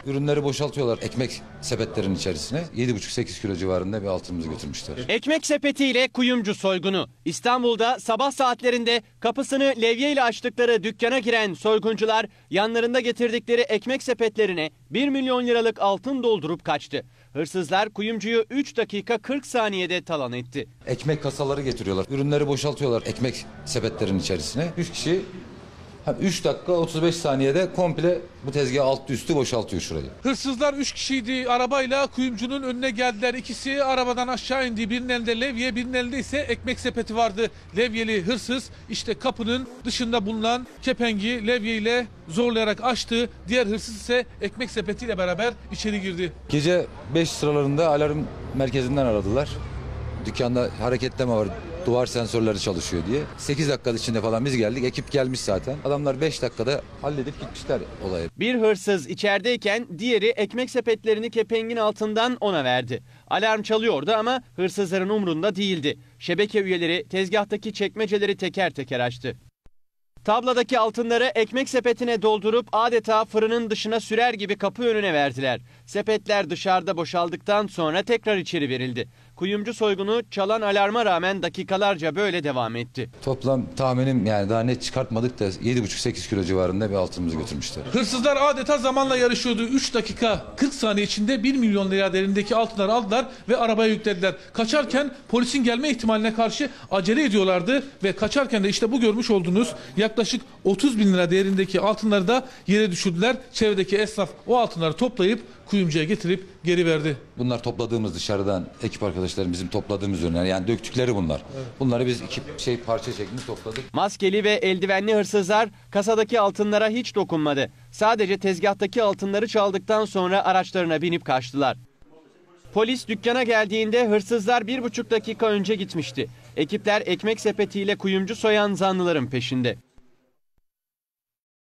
Ürünleri boşaltıyorlar ekmek sepetlerinin içerisine. 7,5-8 kilo civarında bir altınımızı götürmüşler. Ekmek sepetiyle kuyumcu soygunu. İstanbul'da sabah saatlerinde kapısını levyeyle açtıkları dükkana giren soyguncular yanlarında getirdikleri ekmek sepetlerine 1 milyon liralık altın doldurup kaçtı. Hırsızlar kuyumcuyu 3 dakika 40 saniyede talan etti. Ekmek kasaları getiriyorlar. Ürünleri boşaltıyorlar ekmek sepetlerinin içerisine. 3 kişi 3 dakika 35 saniyede komple bu tezgahı altı üstü boşaltıyor şurayı. Hırsızlar 3 kişiydi. Arabayla kuyumcunun önüne geldiler. İkisi arabadan aşağı indi. Birinin elinde levye, birinin elinde ise ekmek sepeti vardı. Levyeli hırsız işte kapının dışında bulunan kepengi levyeyle zorlayarak açtı. Diğer hırsız ise ekmek sepetiyle beraber içeri girdi. Gece 5 sıralarında alarm merkezinden aradılar. Dükkanda hareketleme var, duvar sensörleri çalışıyor diye. 8 dakika içinde falan biz geldik. Ekip gelmiş zaten. Adamlar 5 dakikada halledip gitmişler olayı. Bir hırsız içerideyken diğeri ekmek sepetlerini kepengin altından ona verdi. Alarm çalıyordu ama hırsızların umrunda değildi. Şebeke üyeleri tezgahtaki çekmeceleri teker teker açtı. Tabladaki altınları ekmek sepetine doldurup adeta fırının dışına sürer gibi kapı önüne verdiler. Sepetler dışarıda boşaldıktan sonra tekrar içeri verildi. Kuyumcu soygunu çalan alarma rağmen dakikalarca böyle devam etti. Toplam tahminim yani daha net çıkartmadık da 7,5-8 kilo civarında bir altınımızı götürmüşler. Hırsızlar adeta zamanla yarışıyordu. 3 dakika 40 saniye içinde 1 milyon lira değerindeki altınları aldılar ve arabaya yüklediler. Kaçarken polisin gelme ihtimaline karşı acele ediyorlardı ve kaçarken de işte bu görmüş olduğunuz yaklaşık 30 bin lira değerindeki altınları da yere düşürdüler. Çevredeki esnaf o altınları toplayıp kuyumcuya getirip geri verdi. Bunlar topladığımız dışarıdan ekip arkadaşlarım bizim topladığımız ürünler yani döktükleri bunlar. Evet. Bunları biz parça şeklinde topladık. Maskeli ve eldivenli hırsızlar kasadaki altınlara hiç dokunmadı. Sadece tezgahtaki altınları çaldıktan sonra araçlarına binip kaçtılar. Polis dükkana geldiğinde hırsızlar 1,5 dakika önce gitmişti. Ekipler ekmek sepetiyle kuyumcu soyan zanlıların peşinde.